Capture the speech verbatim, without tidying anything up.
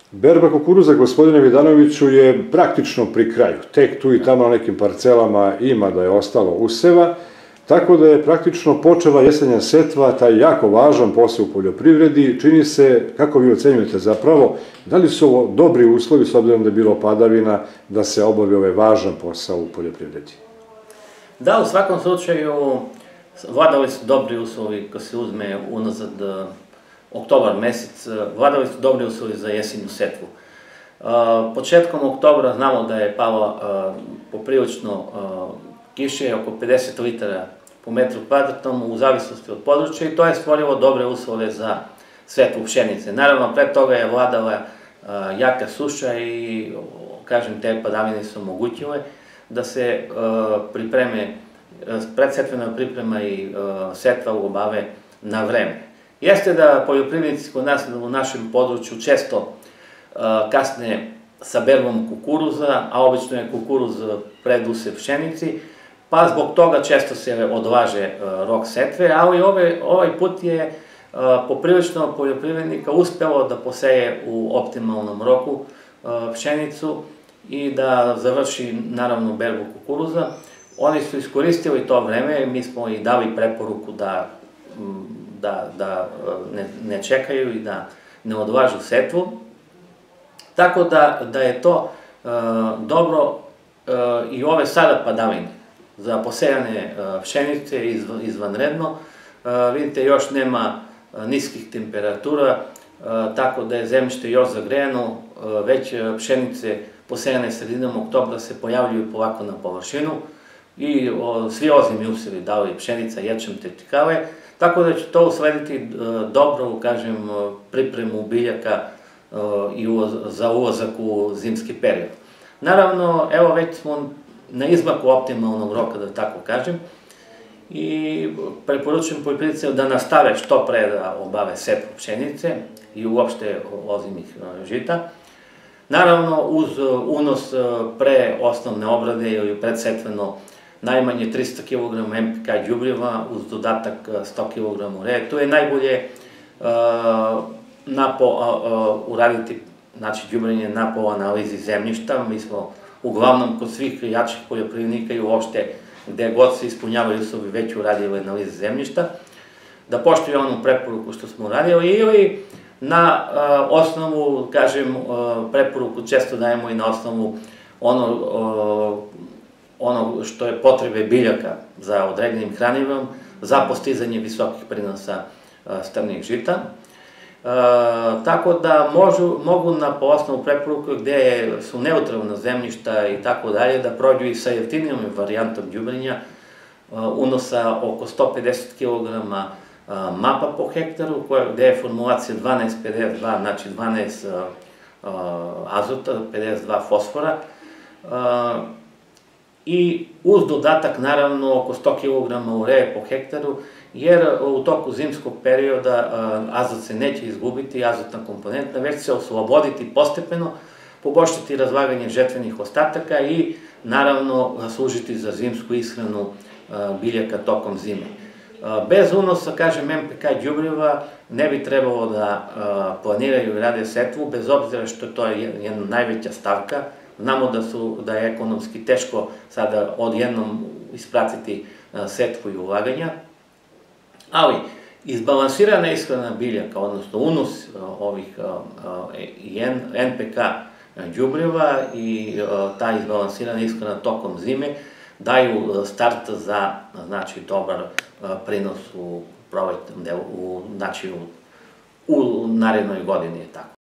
Berba kukuruza, gospodine Vidanoviću, je praktično pri kraju. Tek tu i tamo na nekim parcelama ima da je ostalo useva, tako da je praktično počela jesenja setva, taj jako važan posao u poljoprivredi. Čini se, kako vi ocenjujete zapravo, da li su ovo dobri uslovi, s obzirom da je bilo padavina, da se obavi ovaj važan posao u poljoprivredi? Da, u svakom slučaju, vladali su dobri uslovi, kad se uzme unazad oktobar mesec, vladali su dobri uslovi za jesenju setvu. Početkom oktobra znamo da je palo poprilično kiše, oko pedeset litara po metru kvadratnom, u zavisnosti od područja, i to je stvorilo dobre uslove za setvu pšenice. Naravno, pre toga je vladala jaka suša i, kažem, te padavine su omogućile da se pripreme, predsetvena priprema i setva obave na vreme. Jeste da poljoprivrednici kod nas u našem području često kasne sa berbom kukuruza, a obično je kukuruz pred usev pšenici, pa zbog toga često se odlaže rok setve, ali ovaj put je poprilično poljoprivrednika uspelo da poseje u optimalnom roku pšenicu i da završi, naravno, berbu kukuruza. Oni su iskoristili to vreme, mi smo i dali preporuku da da ne čekaju i da ne odlažu setvu. Tako da je to dobro i ove sada padavine za posejane pšenice izvanredno. Vidite, još nema niskih temperatura, tako da je zemljište još zagrejano, već pšenice posejane sredinom oktobra se pojavljuju polako na površinu i svi ozimi usevi, da li pšenica, ječam, tritikale, tako da će to uslediti dobru, kažem, pripremu biljaka za ulazak u zimski period. Naravno, evo, već smo na izmaku optimalnog roka, da tako kažem, i preporučujem poljoprivrednicima da nastave što pre da obave setvu pšenice i uopšte ozimih žita. Naravno, uz unos pre osnovne obrade ili predsetveno najmanje trista kilograma em pe ka đubriva uz dodatak sto kilograma ureje. Tu je najbolje uraditi đubrenje na po analizi zemljišta. Mi smo uglavnom kod svih jačih poljoprivrednika i uopšte gde god se ispunjavaju uslovi već uradili analize zemljišta, da poštuju onu preporuku što smo uradili ili na osnovu, kažem, preporuku često dajemo i na osnovu ono što je potrebe biljaka za određenim hranivom, za postizanje visokih prinosa strnih žita. Tako da mogu po osnovu preporuke gde su neutralna zemljišta i tako dalje da prođu i sa jeftinijom varijantom đubrenja unosa oko sto pedeset kilograma mapa po hektaru, gde je formulacija dvanaest pedeset dva, znači dvanaest azota, pedeset dva fosfora, i uz dodatak, naravno, oko sto kilograma ureje po hektaru, jer u toku zimskog perioda azot se neće izgubiti, azotna komponenta, već se osloboditi postepeno, poboljšati razlaganje žetvenih ostataka i, naravno, služiti za zimsku ishranu biljaka tokom zime. Bez unosa, kažem, em pe ka đubriva ne bi trebalo da planiraju i rade setvu, bez obzira što je to jedna najveća stavka. Znamo da je ekonomski teško sada odjednom ispratiti setvu i ulaganja, ali izbalansirana ishrana biljaka, odnosno unos ovih en pe ka đubriva i ta izbalansirana ishrana tokom zime daju start za dobar prinos u narednoj godini.